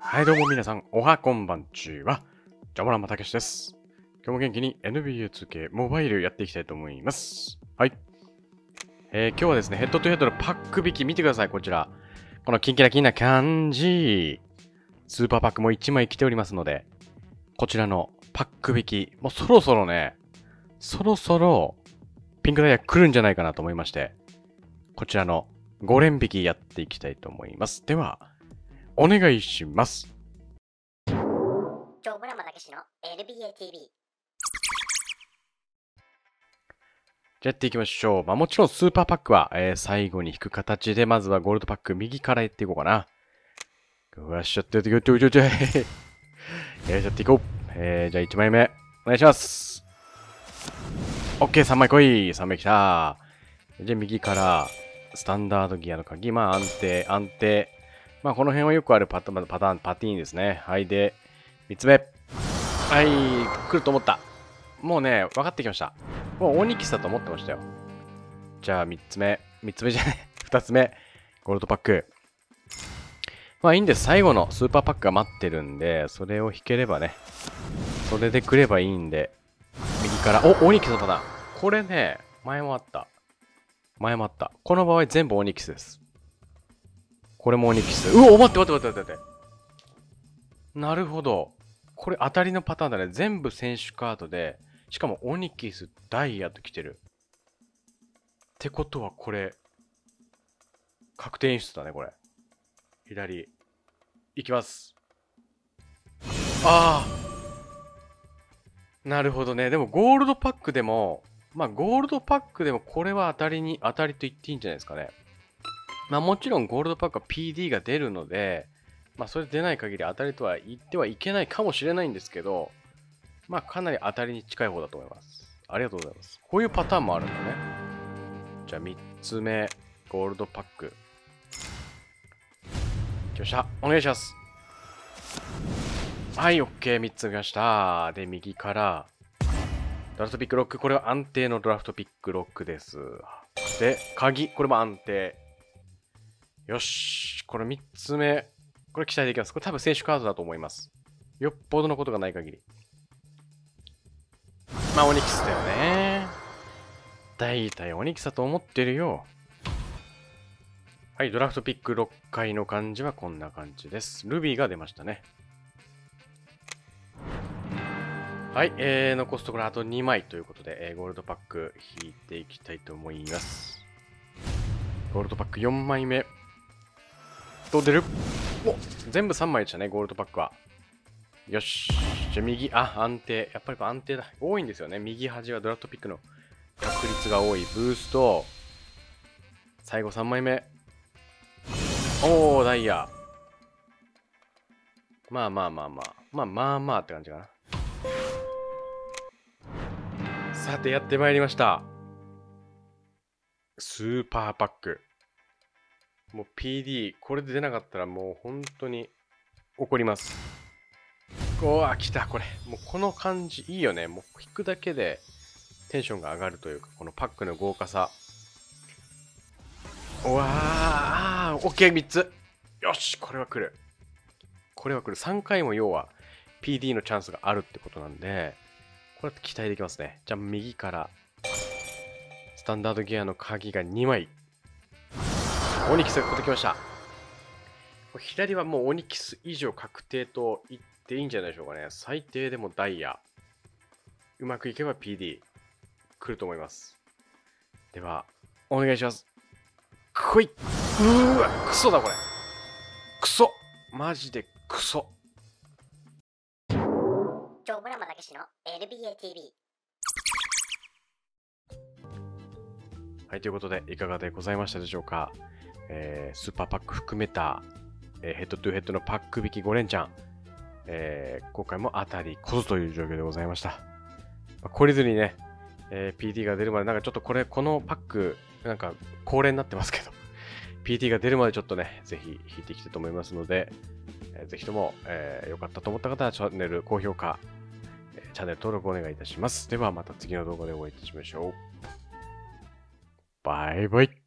はいどうも皆さん、おはこんばんちは。ジャモランマたけしです。今日も元気に NBA2K モバイルやっていきたいと思います。はい。今日はですね、ヘッドトゥヘッドのパック引き見てください、こちら。このキンキラキンな感じ。スーパーパックも1枚来ておりますので、こちらのパック引き、もうそろそろね、ピンクダイヤ来るんじゃないかなと思いまして、こちらの5連引きやっていきたいと思います。では、お願いします。 ジョブラマたけしの NBA TV。 じゃあやっていきましょう。もちろんスーパーパックは、最後に引く形で、まずはゴールドパック右からやっていこうかな。よっしゃってやっていこう。やっていこう。じゃあ1枚目、お願いします。OK、3枚来い。3枚来た。じゃあ右から、スタンダードギアの鍵。安定。この辺はよくあるパティーンですね。はい、で、3つ目。はい、来ると思った。もうね、分かってきました。もうオニキスだと思ってましたよ。じゃあ3つ目じゃない、2つ目。ゴールドパック。いいんです。最後のスーパーパックが待ってるんで、それを引ければね、それで来ればいいんで、右から、オニキスのパターン。これね、前もあった。この場合全部オニキスです。これもオニキス。待って。なるほど。これ当たりのパターンだね。全部選手カードで、しかもオニキス、ダイヤと来てる。ってことはこれ、確定演出だね、これ。左。いきます。なるほどね。でもゴールドパックでも、これは当たりと言っていいんじゃないですかね。もちろんゴールドパックは PD が出るので、それ出ない限り当たりとは言ってはいけないかもしれないんですけど、かなり当たりに近い方だと思います。ありがとうございます。こういうパターンもあるんだね。じゃあ3つ目、ゴールドパック。よっしゃ、お願いします。はい、OK、3つ見ました。で、右から、ドラフトピックロック。これは安定のドラフトピックロックです。で、鍵。これも安定。よし。これ3つ目。これ期待できます。これ多分選手カードだと思います。よっぽどのことがない限り。オニキスだよね。大体オニキスだと思ってるよ。はい、ドラフトピック6回の感じはこんな感じです。ルビーが出ましたね。はい、残すところあと2枚ということで、ゴールドパック引いていきたいと思います。ゴールドパック4枚目。どう出る？全部3枚でしたね、ゴールドパックは。よし。じゃあ右、安定。やっぱり安定だ。多いんですよね。右端はドラフトピックの確率が多い。ブースト。最後3枚目。ダイヤ。まあって感じかな。さて、やってまいりました。スーパーパック。もう PD、これで出なかったらもう本当に怒ります。来た、これ。もうこの感じいいよね。もう引くだけでテンションが上がるというか、このパックの豪華さ。OK、3つ。よし、これは来る。3回も要は PD のチャンスがあるってことなんで、これ期待できますね。じゃあ右から、スタンダードギアの鍵が2枚。オニキスが届きました。左はもうオニキス以上確定と言っていいんじゃないでしょうかね。最低でもダイヤ。うまくいけば PD 来ると思います。では、お願いします。来い。クソだこれ。クソ。マジでクソ。 ジョブラマたけしの NBA TV。 はい、ということで、いかがでございましたでしょうか。スーパーパック含めた、ヘッドトゥヘッドのパック引き5連チャン。今回も当たりこそという状況でございました。懲りずにね、PD が出るまで、なんかちょっとこのパック、なんか恒例になってますけど、PD が出るまでちょっとね、ぜひ引いていきたいと思いますので、ぜひとも、良かったと思った方はチャンネル高評価、チャンネル登録お願いいたします。ではまた次の動画でお会いいたしましょう。バイバイ。